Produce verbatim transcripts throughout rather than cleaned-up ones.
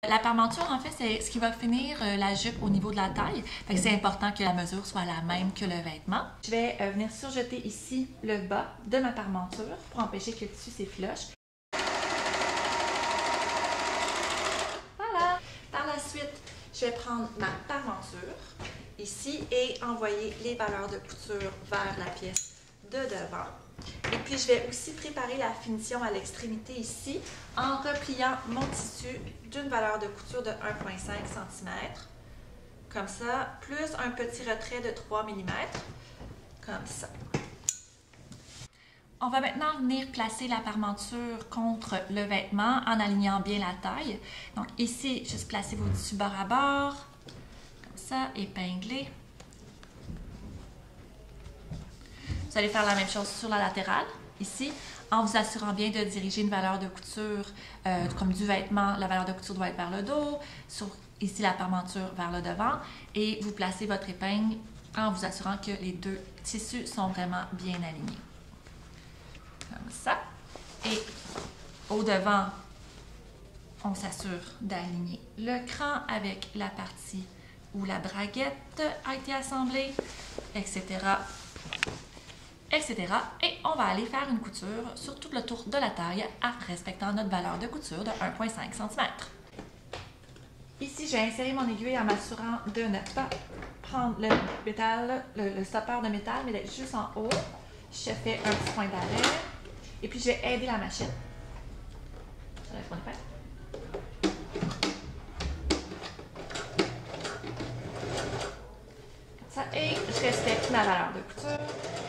La parmenture, en fait, c'est ce qui va finir euh, la jupe au niveau de la taille. Fait que c'est important que la mesure soit la même que le vêtement. Je vais euh, venir surjeter ici le bas de ma parmenture pour empêcher que le tissu s'effiloche. Voilà! Par la suite, je vais prendre ma parmenture ici et envoyer les valeurs de couture vers la pièce de devant. Et puis, je vais aussi préparer la finition à l'extrémité ici en repliant mon tissu d'une valeur de couture de un virgule cinq centimètres. Comme ça, plus un petit retrait de trois millimètres. Comme ça. On va maintenant venir placer la parmenture contre le vêtement en alignant bien la taille. Donc ici, juste placer vos tissus bord à bord. Comme ça, épingler. Vous allez faire la même chose sur la latérale, ici, en vous assurant bien de diriger une valeur de couture euh, comme du vêtement. La valeur de couture doit être vers le dos, sur ici la parmenture vers le devant, et vous placez votre épingle en vous assurant que les deux tissus sont vraiment bien alignés. Comme ça. Et au devant, on s'assure d'aligner le cran avec la partie où la braguette a été assemblée, et cetera et cetera. Et on va aller faire une couture sur tout le tour de la taille en respectant notre valeur de couture de un virgule cinq centimètres. Ici, j'ai inséré mon aiguille en m'assurant de ne pas prendre le métal, le, le stopper de métal, mais d'être juste en haut. Je fais un petit point d'arrêt et puis je vais aider la machine. J'enlève mon épingle. Comme ça, et je respecte ma valeur de couture.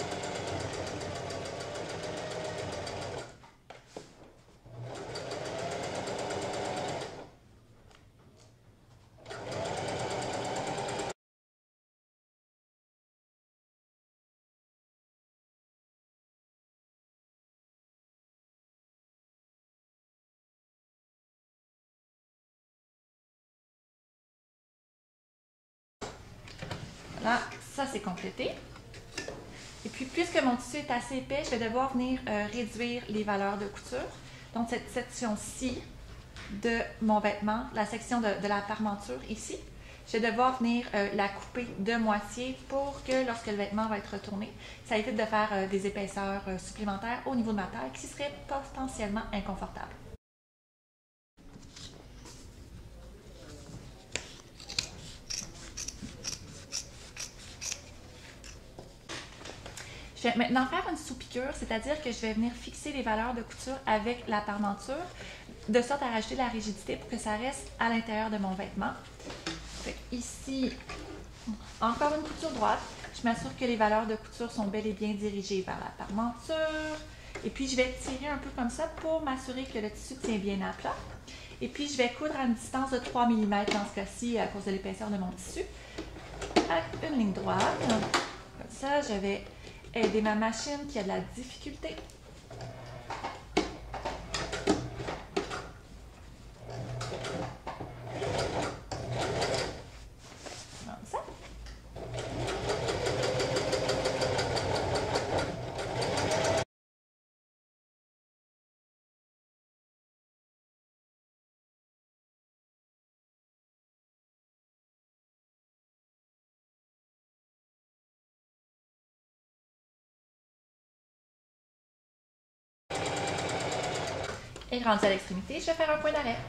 Voilà, ça c'est complété. Et puis, puisque mon tissu est assez épais, je vais devoir venir euh, réduire les valeurs de couture. Donc, cette section-ci de mon vêtement, la section de, de la parmenture ici, je vais devoir venir euh, la couper de moitié pour que lorsque le vêtement va être retourné, ça évite de faire euh, des épaisseurs euh, supplémentaires au niveau de ma taille qui serait potentiellement inconfortable. Je vais maintenant faire une sous-piqûre, c'est-à-dire que je vais venir fixer les valeurs de couture avec la parmenture, de sorte à rajouter de la rigidité pour que ça reste à l'intérieur de mon vêtement. Fait ici, encore une couture droite. Je m'assure que les valeurs de couture sont bel et bien dirigées vers la parmenture. Et puis, je vais tirer un peu comme ça pour m'assurer que le tissu tient bien à plat. Et puis, je vais coudre à une distance de trois millimètres dans ce cas-ci à cause de l'épaisseur de mon tissu. Avec une ligne droite. Comme ça, je vais aider ma machine qui a de la difficulté. Comme ça. Et rendu à l'extrémité, je vais faire un point d'arrêt.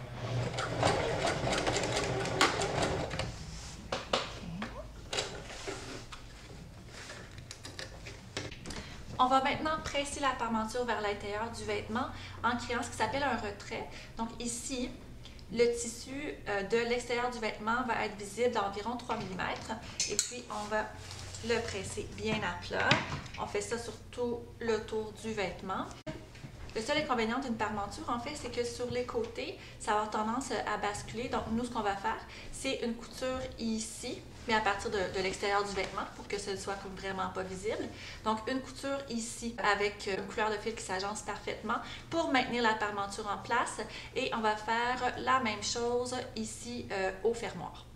On va maintenant presser la parmenture vers l'intérieur du vêtement en créant ce qui s'appelle un retrait. Donc ici, le tissu de l'extérieur du vêtement va être visible d'environ trois millimètres. Et puis, on va le presser bien à plat. On fait ça sur tout le tour du vêtement. Le seul inconvénient d'une parmenture, en fait, c'est que sur les côtés, ça va avoir tendance à basculer. Donc, nous, ce qu'on va faire, c'est une couture ici, mais à partir de, de l'extérieur du vêtement pour que ce ne soit comme vraiment pas visible. Donc, une couture ici avec une couleur de fil qui s'agence parfaitement pour maintenir la parmenture en place. Et on va faire la même chose ici euh, au fermoir.